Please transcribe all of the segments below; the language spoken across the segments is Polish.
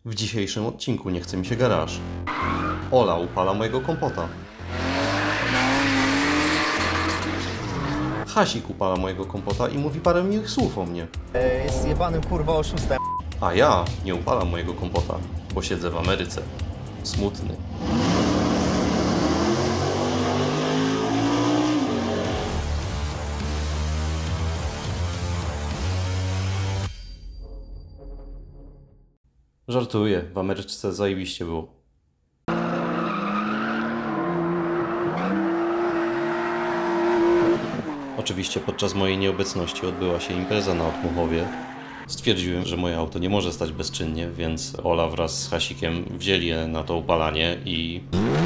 W dzisiejszym odcinku nie chce mi się garaż. Ola upala mojego kompota. Hasik upala mojego kompota i mówi parę miłych słów o mnie. Jest jebanym kurwa oszustem. A ja nie upalam mojego kompota, bo siedzę w Ameryce. Smutny. Żartuję, w Ameryczce zajebiście było. Oczywiście podczas mojej nieobecności odbyła się impreza na Otmuchowie. Stwierdziłem, że moje auto nie może stać bezczynnie, więc Ola wraz z Hasikiem wzięli je na to upalanie i...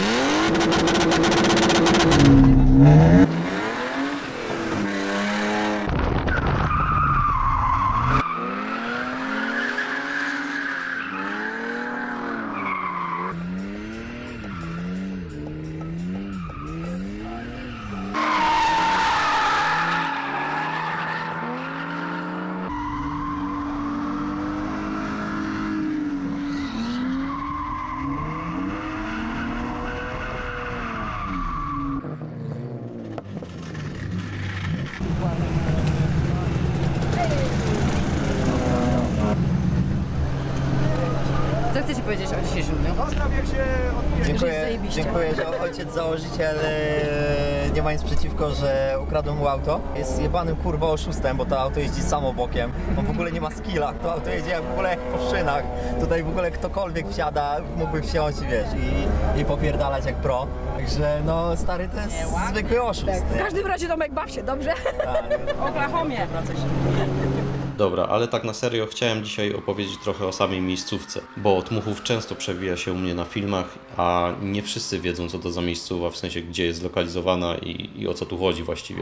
Co chcecie powiedzieć o dzisiejszym dniu? Dziękuję, że ojciec założyciel nie ma nic przeciwko, że ukradł mu auto. Jest jebanym kurwa oszustem, bo to auto jeździ samo bokiem. On w ogóle nie ma skilla, to auto jedzie jak w ogóle jak po szynach. Tutaj w ogóle ktokolwiek wsiada, mógłby wsiąść, wiesz, i popierdalać jak pro. Także no stary, to jest zwykły oszust. W każdym razie Tomek, baw się, dobrze? W Oklahomie. Dobra, ale tak na serio chciałem dzisiaj opowiedzieć trochę o samej miejscówce, bo Otmuchów często przewija się u mnie na filmach, a nie wszyscy wiedzą, co to za miejscowa, w sensie gdzie jest zlokalizowana i o co tu chodzi właściwie.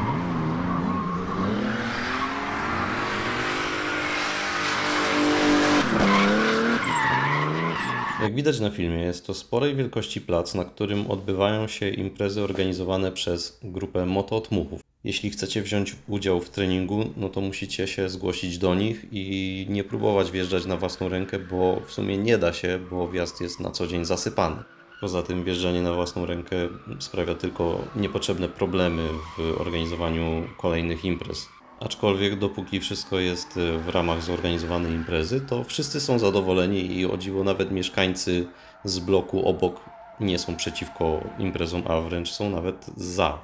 Jak widać na filmie, jest to sporej wielkości plac, na którym odbywają się imprezy organizowane przez grupę Moto Otmuchów. Jeśli chcecie wziąć udział w treningu, no to musicie się zgłosić do nich i nie próbować wjeżdżać na własną rękę, bo w sumie nie da się, bo wjazd jest na co dzień zasypany. Poza tym wjeżdżanie na własną rękę sprawia tylko niepotrzebne problemy w organizowaniu kolejnych imprez. Aczkolwiek dopóki wszystko jest w ramach zorganizowanej imprezy, to wszyscy są zadowoleni i o dziwo nawet mieszkańcy z bloku obok nie są przeciwko imprezom, a wręcz są nawet za.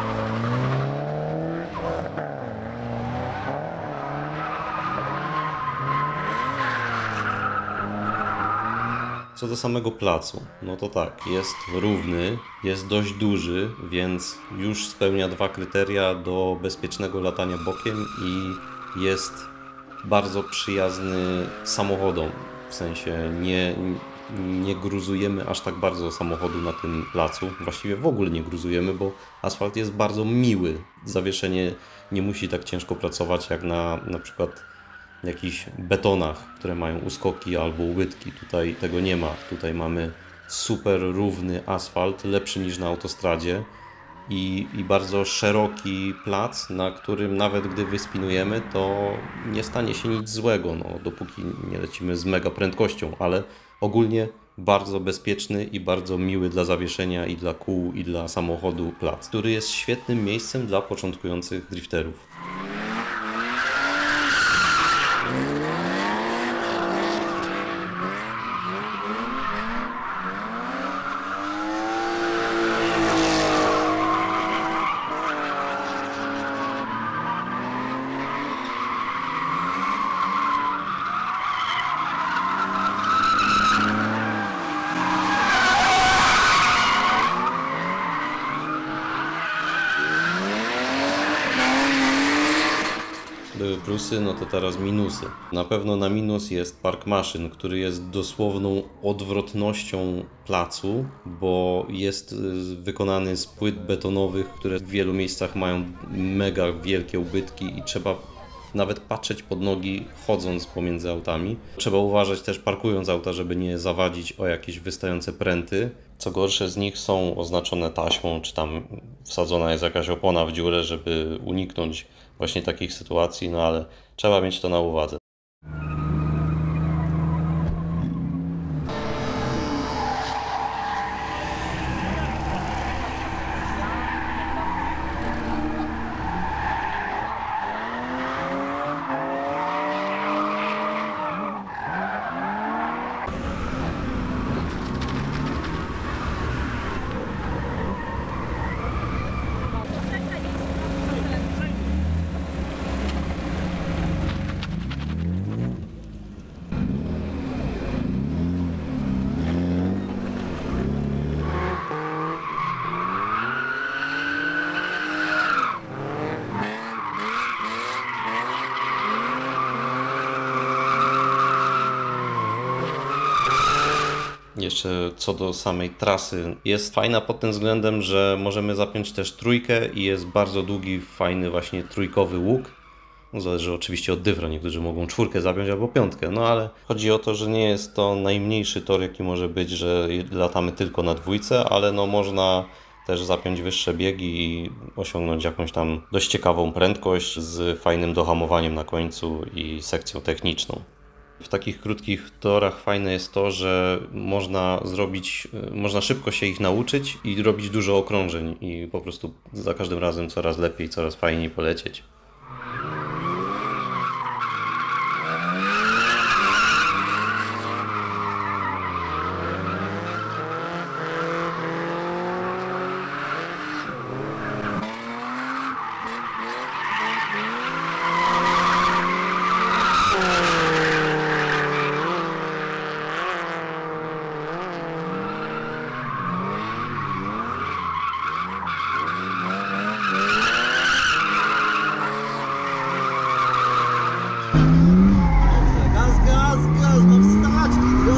Co do samego placu, no to tak, jest równy, jest dość duży, więc już spełnia dwa kryteria do bezpiecznego latania bokiem i jest bardzo przyjazny samochodom. W sensie nie gruzujemy aż tak bardzo samochodu na tym placu. Właściwie w ogóle nie gruzujemy, bo asfalt jest bardzo miły. Zawieszenie nie musi tak ciężko pracować jak na przykład jakichś betonach, które mają uskoki albo ubytki. Tutaj tego nie ma. Tutaj mamy super równy asfalt, lepszy niż na autostradzie i bardzo szeroki plac, na którym nawet gdy wyspinujemy, to nie stanie się nic złego, no, dopóki nie lecimy z mega prędkością, ale ogólnie bardzo bezpieczny i bardzo miły dla zawieszenia i dla kół i dla samochodu plac, który jest świetnym miejscem dla początkujących drifterów. Były plusy, no to teraz minusy. Na pewno na minus jest park maszyn, który jest dosłowną odwrotnością placu, bo jest wykonany z płyt betonowych, które w wielu miejscach mają mega wielkie ubytki i trzeba nawet patrzeć pod nogi, chodząc pomiędzy autami. Trzeba uważać też, parkując auta, żeby nie zawadzić o jakieś wystające pręty. Co gorsze, z nich są oznaczone taśmą, czy tam wsadzona jest jakaś opona w dziurę, żeby uniknąć właśnie takich sytuacji, no ale trzeba mieć to na uwadze. Jeszcze co do samej trasy, jest fajna pod tym względem, że możemy zapiąć też trójkę i jest bardzo długi, fajny właśnie trójkowy łuk. No, zależy oczywiście od dyfra, niektórzy mogą czwórkę zapiąć albo piątkę, no ale chodzi o to, że nie jest to najmniejszy tor, jaki może być, że latamy tylko na dwójce, ale no można też zapiąć wyższe biegi i osiągnąć jakąś tam dość ciekawą prędkość z fajnym dohamowaniem na końcu i sekcją techniczną. W takich krótkich torach fajne jest to, że można szybko się ich nauczyć i robić dużo okrążeń i po prostu za każdym razem coraz lepiej, coraz fajniej polecieć. Gaz, mam wstać!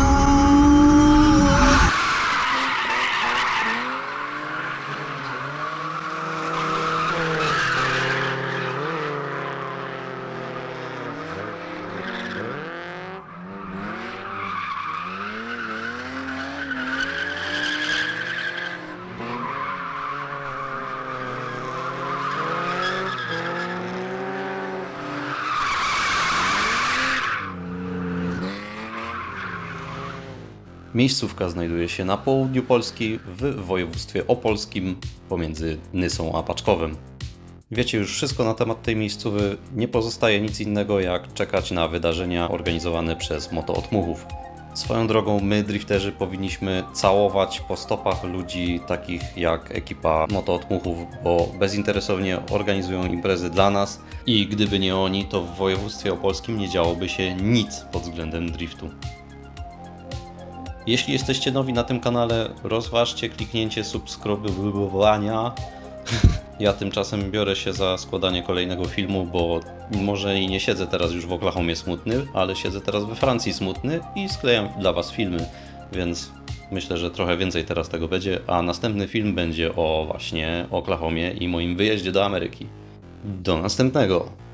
Miejscówka znajduje się na południu Polski, w województwie opolskim, pomiędzy Nysą a Paczkowem. Wiecie już wszystko na temat tej miejscówy, nie pozostaje nic innego jak czekać na wydarzenia organizowane przez Motootmuchów. Swoją drogą my, drifterzy, powinniśmy całować po stopach ludzi takich jak ekipa Motootmuchów, bo bezinteresownie organizują imprezy dla nas i gdyby nie oni, to w województwie opolskim nie działoby się nic pod względem driftu. Jeśli jesteście nowi na tym kanale, rozważcie kliknięcie subskrybowania. Ja tymczasem biorę się za składanie kolejnego filmu, bo może i nie siedzę teraz już w Oklahomie smutny, ale siedzę teraz we Francji smutny i sklejam dla Was filmy, więc myślę, że trochę więcej teraz tego będzie, a następny film będzie o właśnie Oklahomie i moim wyjeździe do Ameryki. Do następnego!